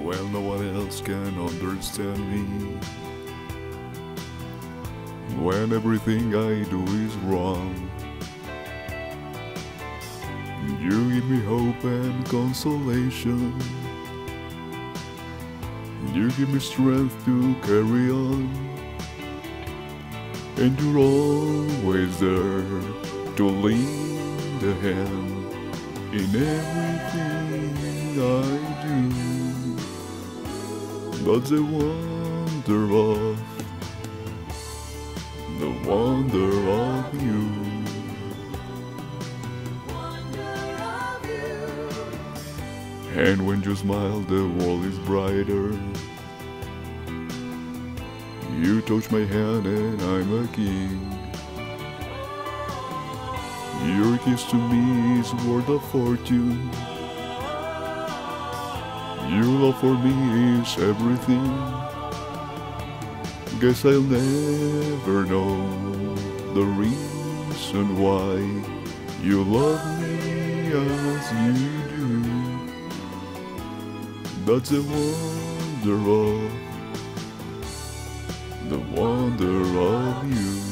Well, no one else can understand me. When everything I do is wrong, you give me hope and consolation. You give me strength to carry on, and you're always there to lend a hand in everything I do. That's the wonder of you. And when you smile, the world is brighter. You touch my hand and I'm a king. Your kiss to me is worth a fortune. Your love for me is everything. Guess I'll never know the reason why you love me as you do. That's the wonder of you.